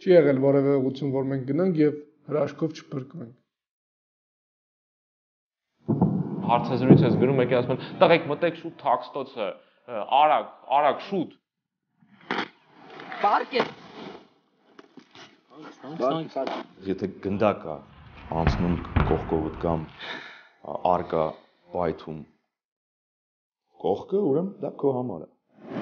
Չի եղել որևէ ուղղություն, որ մենք գնանք եւ հրաշքով չփրկվենք։ Հարցազրույց ես գրում, եկի ասում են, տղեկ մտեք շուտ թաքստոցը, արագ շուտ։ Պարկ է։ Եթե գնդակ է անցնում կողքովդ կամ արկա պայթում կողքը, ուրեմն դա քո համար է։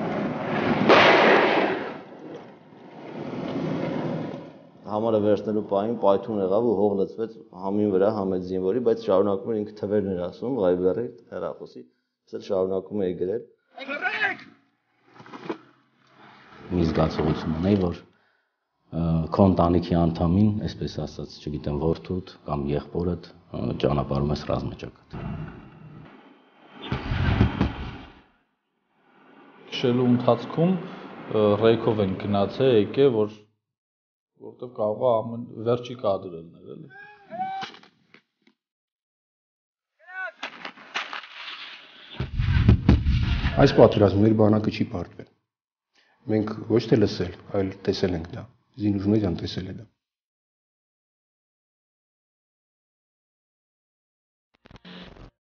Համարը վերցնելու պահին պայթուն եղավ ու հող լցվեց համին վրա, համ այդ զինվորի, բայց շարունակում էր ինքը թվերն էր ասում, Viber-ի հեռախոսի, ես էլ շարունակում էի գրել։ Մի զգացողություն ունեի, որ քո ընտանիքի անդամին, այսպես ասած, չգիտեմ, որդուդ կամ եղբորդ ճանապարհում ես ռազմաճակատ։ Քշելու ընթացքում ռեյքով են գնացել, եկե, որտեվ կարող է ամեն վերջի կադրը լինել, էլի։ Այս պատերազմում մեր բանակը չի պարտվել։ Մենք ոչ թե լսել, այլ տեսել ենք դա։ Զինուժները տեսել է դա։